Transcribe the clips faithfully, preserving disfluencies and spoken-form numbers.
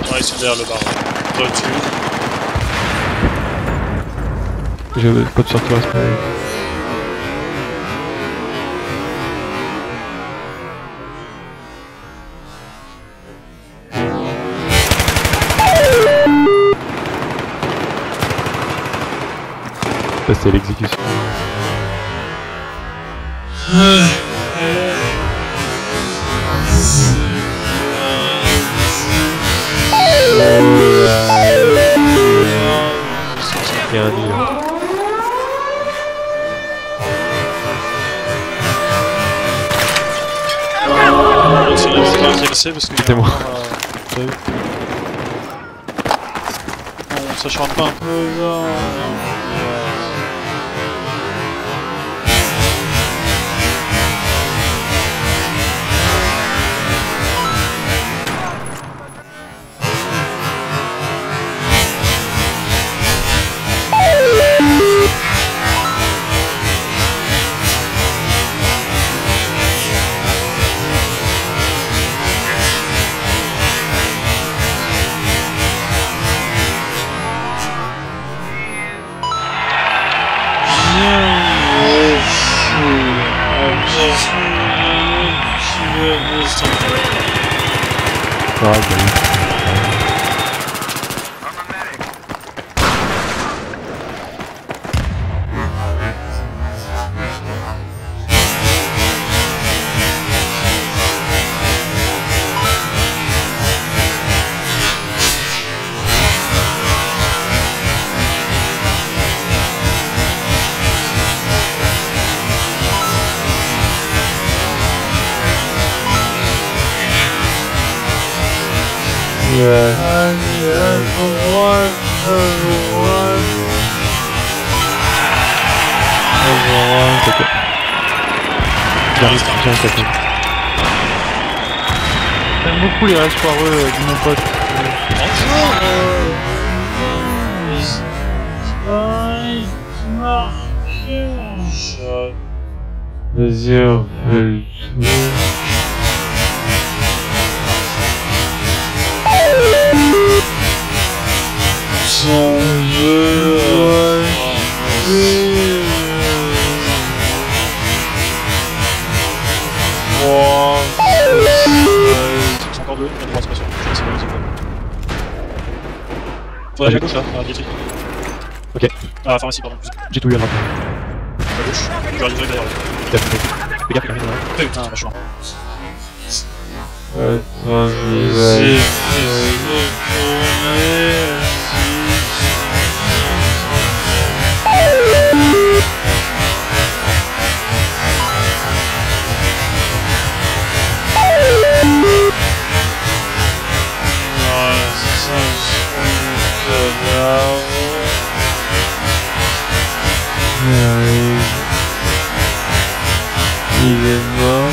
Ouais, ils sont derrière le bar. Ouais. Au-dessus. J'ai pas de sur toi, c'est pas grave. Ça c'était l'exécution. Il y a un nid. C'était moi. Euh, on s'acharne pas un peu là. Ah, bah oui. Yeah. Ok. J'arrive, j'arrive, j'arrive. J'aime beaucoup les restes foireux euh, de mon pote. Vas-y, on fait le tour. Son jeu. C'est encore deux, il y a trois, c'est pas sûr. Je sais pas, c'est pas. Faudrait à gauche là, à Dietry. Ok. Ah, la pharmacie, pardon. J'ai tout eu à droite. À gauche. Je vais arriver derrière. Fais gaffe, fais gaffe, il arrive là. Putain, vachement. Il est mort.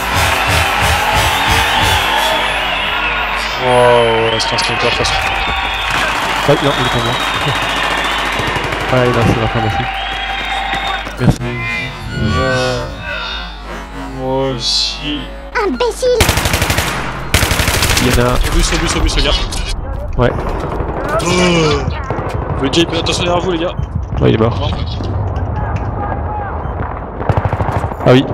Oh, ouais, c'est un sniper de toute façon. Ah non, il est pas mort. Ah, il a c'est la fin, merci. Merci. Euh, moi aussi. Imbécile! Il y en a. Au bus, au bus, au bus, les gars. Ouais. Oh. Le Jeep, attention derrière vous, les gars. Ouais, il est mort. Mort. Ah oui.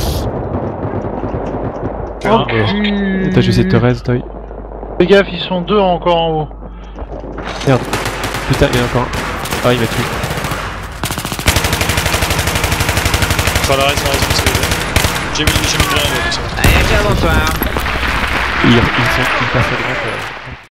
Oh, Et t'as juste te reste, toi. fais gaffe, ils sont deux encore en haut. Merde. Putain, il y en a encore un. Ah, il m'a tué. Enfin, la reste, la reste, parce que j'ai mis, j'ai mis rien, donc ça va. Allez, ciao, bonsoir. Ils, ils sont, ils passent à droite. Euh...